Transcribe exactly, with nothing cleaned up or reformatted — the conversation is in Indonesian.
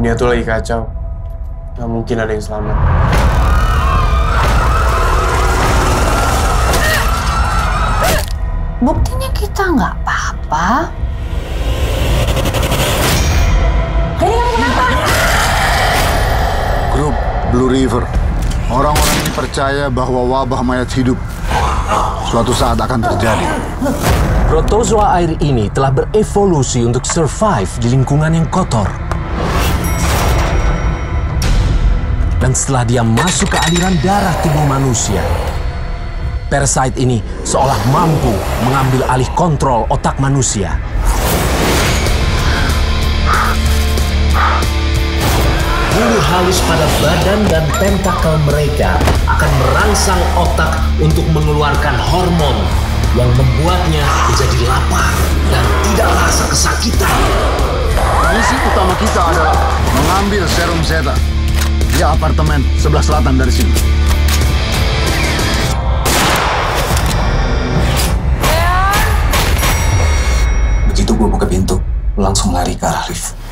Dunia tuh lagi kacau. Gak mungkin ada yang selamat. Buktinya kita nggak apa-apa. Ini kamu kenapa? Grup Blue River. Orang-orang ini percaya bahwa wabah mayat hidup suatu saat akan terjadi. Protozoa air ini telah berevolusi untuk survive di lingkungan yang kotor. Dan setelah dia masuk ke aliran darah tubuh manusia, parasite ini seolah mampu mengambil alih kontrol otak manusia. Bulu halus pada badan dan tentakel mereka akan merangsang otak untuk mengeluarkan hormon yang membuatnya menjadi lapar dan tidak rasa kesakitan. Misi utama kita adalah mengambil serum Zeta di apartemen sebelah selatan dari sini. Begitu gue buka pintu, langsung lari ke arah lift.